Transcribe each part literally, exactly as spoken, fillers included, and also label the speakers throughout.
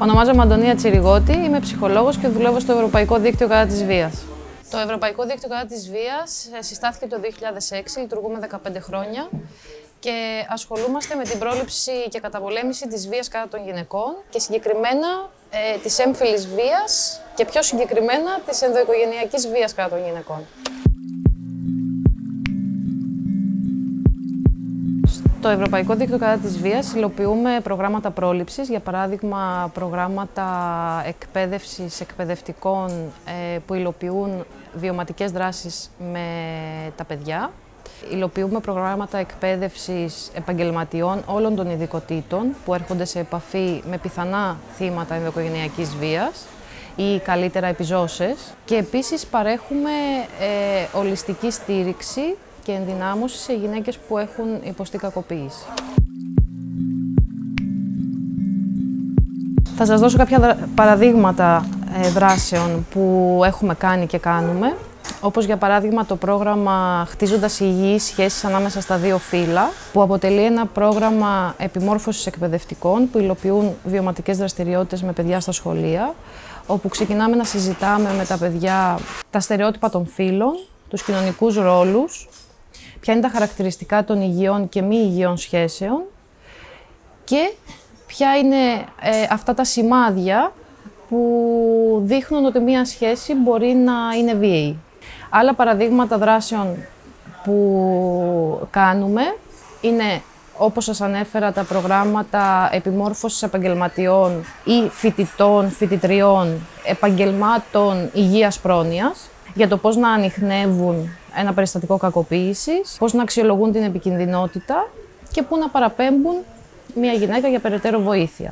Speaker 1: Ονομάζομαι Αντωνία Τσιριγώτη, είμαι ψυχολόγος και δουλεύω στο Ευρωπαϊκό Δίκτυο Κατά της Βίας. Το Ευρωπαϊκό Δίκτυο Κατά της Βίας συστάθηκε το δύο χιλιάδες έξι, λειτουργούμε δεκαπέντε χρόνια και ασχολούμαστε με την πρόληψη και καταπολέμηση της βίας κατά των γυναικών και συγκεκριμένα ε, της έμφυλης βίας και πιο συγκεκριμένα της ενδοοικογενειακής βίας κατά των γυναικών. Στο Ευρωπαϊκό Δίκτυο Κατά της Βίας υλοποιούμε προγράμματα πρόληψης, για παράδειγμα προγράμματα εκπαίδευσης εκπαιδευτικών ε, που υλοποιούν βιωματικές δράσεις με τα παιδιά. Υλοποιούμε προγράμματα εκπαίδευσης επαγγελματιών όλων των ειδικοτήτων που έρχονται σε επαφή με πιθανά θύματα ενδοοικογενειακής βίας ή καλύτερα επιζώσες. Και επίσης παρέχουμε ε, ολιστική στήριξη και ενδυνάμωση σε γυναίκες που έχουν υποστεί κακοποίηση. Θα σας δώσω κάποια παραδείγματα δράσεων που έχουμε κάνει και κάνουμε, όπως για παράδειγμα το πρόγραμμα Χτίζοντας Υγιείς Σχέσεις Ανάμεσα στα Δύο Φύλλα, που αποτελεί ένα πρόγραμμα επιμόρφωσης εκπαιδευτικών που υλοποιούν βιωματικές δραστηριότητες με παιδιά στα σχολεία, όπου ξεκινάμε να συζητάμε με τα παιδιά τα στερεότυπα των φύλων, τους κοινωνικούς ρόλους, ποια είναι τα χαρακτηριστικά των υγιών και μη υγιών σχέσεων και ποια είναι ε, αυτά τα σημάδια που δείχνουν ότι μία σχέση μπορεί να είναι βίαιη. Άλλα παραδείγματα δράσεων που κάνουμε είναι, όπως σας ανέφερα, τα προγράμματα επιμόρφωσης επαγγελματιών ή φοιτητών, φοιτητριών, επαγγελμάτων υγείας πρόνοιας, για το πώς να ανιχνεύουν ένα περιστατικό κακοποίησης, πώς να αξιολογούν την επικινδυνότητα και πού να παραπέμπουν μια γυναίκα για περαιτέρω βοήθεια.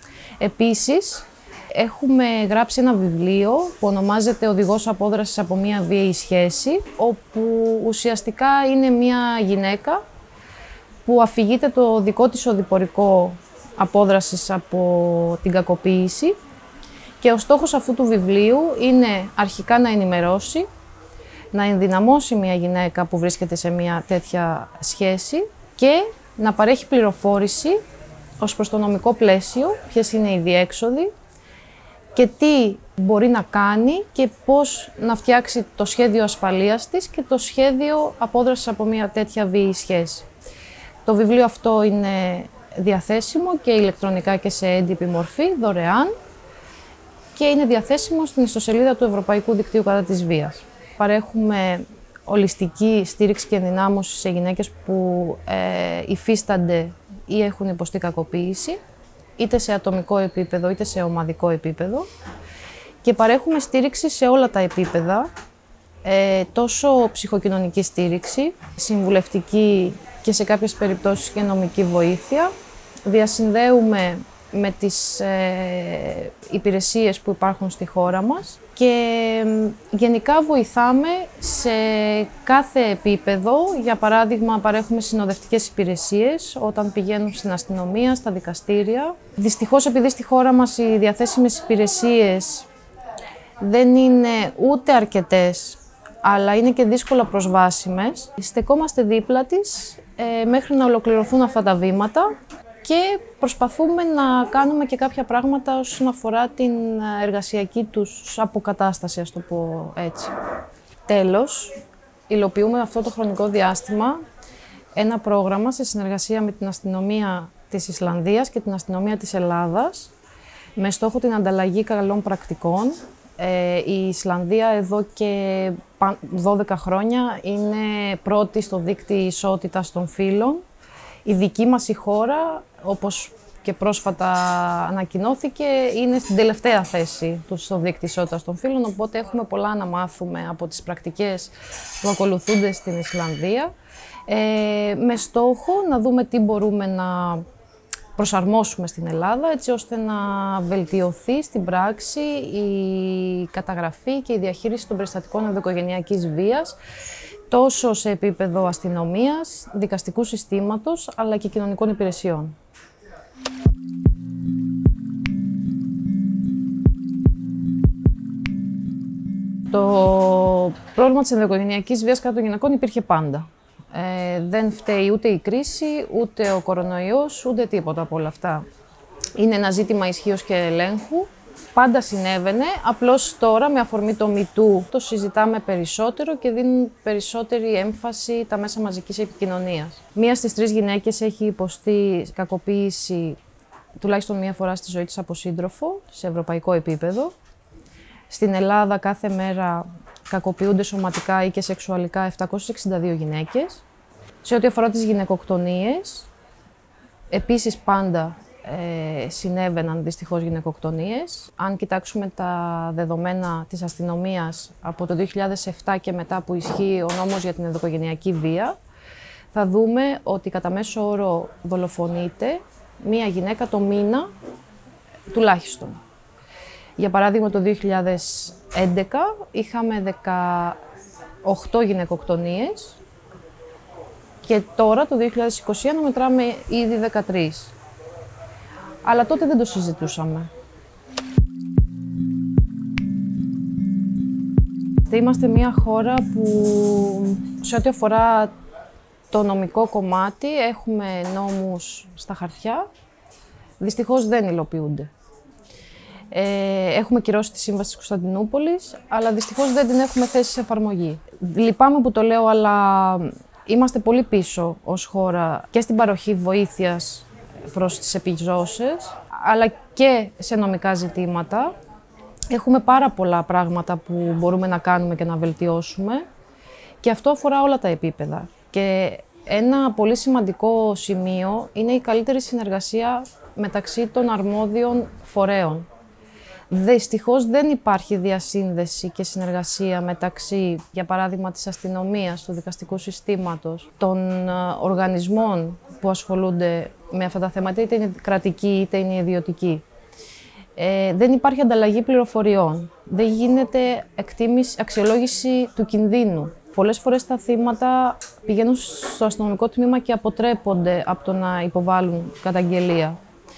Speaker 1: Επίσης, έχουμε γράψει ένα βιβλίο που ονομάζεται «Οδηγός απόδρασης από μια βίαιη σχέση», όπου ουσιαστικά είναι μια γυναίκα που αφηγείται το δικό της οδηπορικό απόδρασης από την κακοποίηση και ο στόχος αυτού του βιβλίου είναι αρχικά να ενημερώσει, να ενδυναμώσει μια γυναίκα που βρίσκεται σε μια τέτοια σχέση και να παρέχει πληροφόρηση ως προς το νομικό πλαίσιο, ποιες είναι οι διέξοδοι και τι μπορεί να κάνει και πώς να φτιάξει το σχέδιο ασφαλείας της και το σχέδιο απόδρασης από μια τέτοια βίαιη σχέση. Το βιβλίο αυτό είναι διαθέσιμο και ηλεκτρονικά και σε έντυπη μορφή, δωρεάν, και είναι διαθέσιμο στην ιστοσελίδα του Ευρωπαϊκού Δικτύου Κατά της Βίας. Παρέχουμε ολιστική στήριξη και ενδυνάμωση σε γυναίκες που ε, υφίστανται ή έχουν υποστεί κακοποίηση, είτε σε ατομικό επίπεδο είτε σε ομαδικό επίπεδο, και παρέχουμε στήριξη σε όλα τα επίπεδα, ε, τόσο ψυχοκοινωνική στήριξη, συμβουλευτική και σε κάποιες περιπτώσεις και νομική βοήθεια. Διασυνδέουμε με τις ε, υπηρεσίες που υπάρχουν στη χώρα μας και ε, γενικά βοηθάμε σε κάθε επίπεδο. Για παράδειγμα, παρέχουμε συνοδευτικές υπηρεσίες όταν πηγαίνουν στην αστυνομία, στα δικαστήρια. Δυστυχώς, επειδή στη χώρα μας οι διαθέσιμες υπηρεσίες δεν είναι ούτε αρκετές, αλλά είναι και δύσκολα προσβάσιμες, στεκόμαστε δίπλα της ε, μέχρι να ολοκληρωθούν αυτά τα βήματα και προσπαθούμε να κάνουμε και κάποια πράγματα όσον αφορά την εργασιακή τους αποκατάσταση, ας το πω έτσι. Τέλος, υλοποιούμε αυτό το χρονικό διάστημα ένα πρόγραμμα σε συνεργασία με την αστυνομία της Ισλανδίας και την αστυνομία της Ελλάδας με στόχο την ανταλλαγή καλών πρακτικών. Ε, η Ισλανδία εδώ και δώδεκα χρόνια είναι πρώτη στο δίκτυο ισότητας των φύλων. Η δική μας η χώρα, όπως και πρόσφατα ανακοινώθηκε, είναι στην τελευταία θέση του στο δίκτυο ισότητας των φύλων, οπότε έχουμε πολλά να μάθουμε από τις πρακτικές που ακολουθούνται στην Ισλανδία, ε, με στόχο να δούμε τι μπορούμε να προσαρμόσουμε στην Ελλάδα, έτσι ώστε να βελτιωθεί στην πράξη η καταγραφή και η διαχείριση των περιστατικών ενδοοικογενειακής βίας, τόσο σε επίπεδο αστυνομίας, δικαστικού συστήματος, αλλά και κοινωνικών υπηρεσιών. Το πρόβλημα της ενδοοικογενειακής βίας κατά των γυναικών υπήρχε πάντα. Ε, δεν φταίει ούτε η κρίση, ούτε ο κορονοϊός, ούτε τίποτα από όλα αυτά. Είναι ένα ζήτημα ισχύως και ελέγχου. Πάντα συνέβαινε, απλώς τώρα με αφορμή το MeToo το συζητάμε περισσότερο και δίνουν περισσότερη έμφαση τα μέσα μαζικής επικοινωνίας. Μία στις τρεις γυναίκες έχει υποστεί κακοποίηση τουλάχιστον μία φορά στη ζωή της από σύντροφο, σε ευρωπαϊκό επίπεδο. Στην Ελλάδα κάθε μέρα κακοποιούνται σωματικά ή και σεξουαλικά επτακόσιες εξήντα δύο γυναίκες. Σε ό,τι αφορά τις γυναικοκτονίες, επίσης πάντα ε, συνέβαιναν δυστυχώς γυναικοκτονίες. Αν κοιτάξουμε τα δεδομένα της αστυνομίας από το δύο χιλιάδες επτά και μετά που ισχύει ο νόμος για την ενδοοικογενειακή βία, θα δούμε ότι κατά μέσο όρο δολοφονείται μία γυναίκα το μήνα τουλάχιστον. Για παράδειγμα, το δύο χιλιάδες έντεκα είχαμε δεκαοκτώ γυναικοκτονίες και τώρα, το δύο χιλιάδες είκοσι ένα, μετράμε ήδη δεκατρείς. Αλλά τότε δεν το συζητούσαμε. Είμαστε μια χώρα που, σε ό,τι αφορά το νομικό κομμάτι, έχουμε νόμους στα χαρτιά, δυστυχώς δεν υλοποιούνται. Ε, έχουμε κυρώσει τη Σύμβαση της Κωνσταντινούπολης, αλλά δυστυχώς δεν την έχουμε θέσει σε εφαρμογή. Λυπάμαι που το λέω, αλλά είμαστε πολύ πίσω ως χώρα και στην παροχή βοήθειας προς τις επιζώσες, αλλά και σε νομικά ζητήματα. Έχουμε πάρα πολλά πράγματα που μπορούμε να κάνουμε και να βελτιώσουμε και αυτό αφορά όλα τα επίπεδα. Και ένα πολύ σημαντικό σημείο είναι η καλύτερη συνεργασία μεταξύ των αρμόδιων φορέων. Δυστυχώς δεν υπάρχει διασύνδεση και συνεργασία μεταξύ, για παράδειγμα, της αστυνομίας, του δικαστικού συστήματος, των οργανισμών που ασχολούνται με αυτά τα θέματα, είτε είναι κρατικοί είτε είναι ιδιωτικοί. Ε, δεν υπάρχει ανταλλαγή πληροφοριών. Δεν γίνεται εκτίμηση, αξιολόγηση του κινδύνου. Πολλές φορές τα θύματα πηγαίνουν στο αστυνομικό τμήμα και αποτρέπονται από το να υποβάλουν καταγγελία.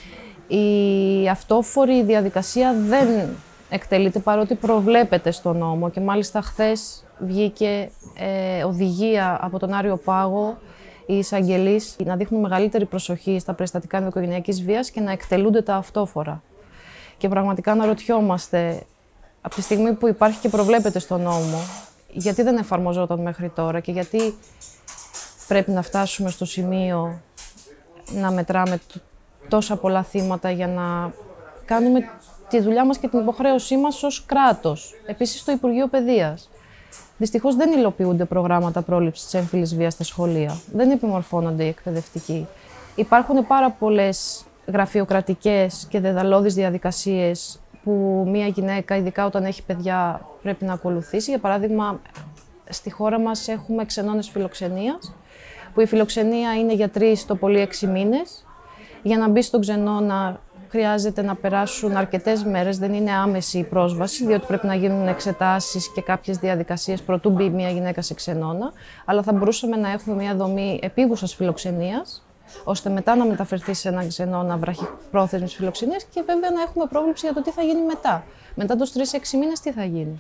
Speaker 1: Η αυτόφορη διαδικασία δεν εκτελείται παρότι προβλέπεται στο νόμο και μάλιστα χθες βγήκε ε, οδηγία από τον Άριο Πάγο οι εισαγγελείς να δείχνουν μεγαλύτερη προσοχή στα περιστατικά ενδοοικογενειακής βίας και να εκτελούνται τα αυτόφορα. Και πραγματικά αναρωτιόμαστε, από τη στιγμή που υπάρχει και προβλέπεται στο νόμο, γιατί δεν εφαρμοζόταν μέχρι τώρα και γιατί πρέπει να φτάσουμε στο σημείο να μετράμε τόσα πολλά θύματα για να κάνουμε τη δουλειά μας και την υποχρέωσή μας ως κράτος. Επίσης, στο Υπουργείο Παιδείας. Δυστυχώς δεν υλοποιούνται προγράμματα πρόληψης της έμφυλης βίας στα σχολεία. Δεν επιμορφώνονται οι εκπαιδευτικοί. Υπάρχουν πάρα πολλές γραφειοκρατικές και δεδαλώδεις διαδικασίες που μία γυναίκα, ειδικά όταν έχει παιδιά, πρέπει να ακολουθήσει. Για παράδειγμα, στη χώρα μας έχουμε ξενώνες φιλοξενίας, που η φιλοξενία είναι για τρεις το πολύ έξι μήνες. Για να μπει στον ξενώνα χρειάζεται να περάσουν αρκετές μέρες, δεν είναι άμεση η πρόσβαση, διότι πρέπει να γίνουν εξετάσεις και κάποιες διαδικασίες προτού μπει μια γυναίκα σε ξενώνα. Αλλά θα μπορούσαμε να έχουμε μια δομή επίγουσας φιλοξενίας, ώστε μετά να μεταφερθεί σε ένα ξενώνα βραχυπρόθεσμης φιλοξενίας και βέβαια να έχουμε πρόβλεψη για το τι θα γίνει μετά. Μετά τους τρεις έξι μήνες τι θα γίνει.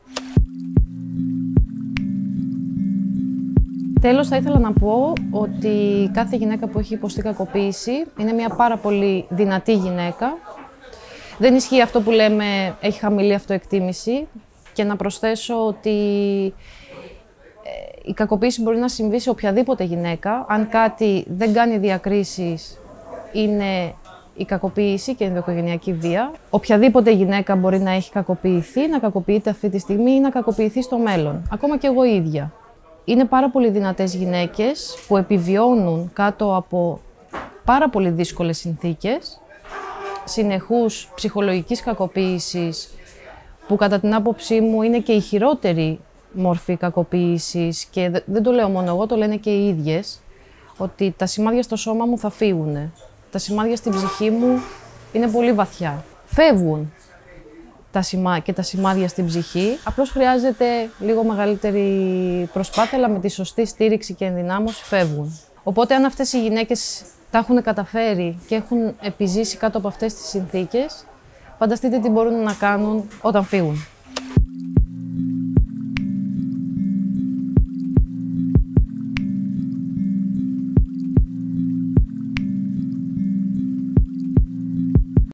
Speaker 1: Τέλος, θα ήθελα να πω ότι κάθε γυναίκα που έχει υποστεί κακοποίηση είναι μια πάρα πολύ δυνατή γυναίκα. Δεν ισχύει αυτό που λέμε έχει χαμηλή αυτοεκτίμηση και να προσθέσω ότι η κακοποίηση μπορεί να συμβεί σε οποιαδήποτε γυναίκα. Αν κάτι δεν κάνει διακρίσεις, είναι η κακοποίηση και η ενδοοικογενειακή βία. Οποιαδήποτε γυναίκα μπορεί να έχει κακοποιηθεί, να κακοποιείται αυτή τη στιγμή ή να κακοποιηθεί στο μέλλον. Ακόμα και εγώ ίδια. Είναι πάρα πολύ δυνατές γυναίκες που επιβιώνουν κάτω από πάρα πολύ δύσκολες συνθήκες, συνεχούς ψυχολογικής κακοποίησης, που κατά την άποψή μου είναι και η χειρότερη μορφή κακοποίησης και δεν το λέω μόνο εγώ, το λένε και οι ίδιες, ότι τα σημάδια στο σώμα μου θα φύγουν. Τα σημάδια στην ψυχή μου είναι πολύ βαθιά. Φεύγουν τα σημά... και τα σημάδια στην ψυχή, απλώς χρειάζεται λίγο μεγαλύτερη προσπάθεια, αλλά με τη σωστή στήριξη και ενδυνάμωση φεύγουν. Οπότε αν αυτές οι γυναίκες τα έχουν καταφέρει και έχουν επιζήσει κάτω από αυτές τις συνθήκες, φανταστείτε τι μπορούν να κάνουν όταν φύγουν.